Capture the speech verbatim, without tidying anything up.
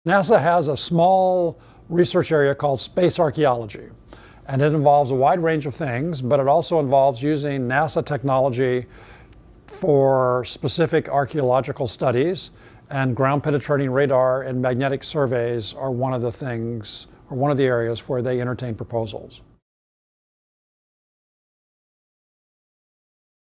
NASA has a small research area called space archeology, and it involves a wide range of things, but it also involves using NASA technology for specific archaeological studies, and ground penetrating radar and magnetic surveys are one of the things, or one of the areas where they entertain proposals.